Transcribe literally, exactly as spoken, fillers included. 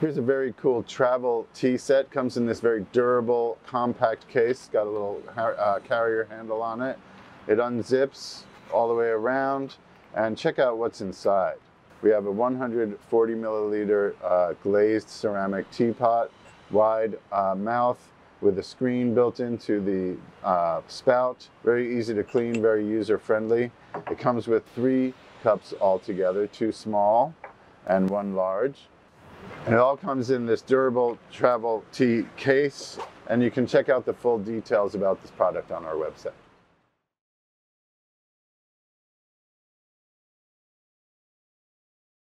Here's a very cool travel tea set. Comes in this very durable, compact case. Got a little uh, carrier handle on it. It unzips all the way around, and check out what's inside. We have a one hundred forty milliliter uh, glazed ceramic teapot, wide uh, mouth with a screen built into the uh, spout. Very easy to clean, very user-friendly. It comes with three cups altogether, two small and one large. And it all comes in this durable travel tea case, and you can check out the full details about this product on our website.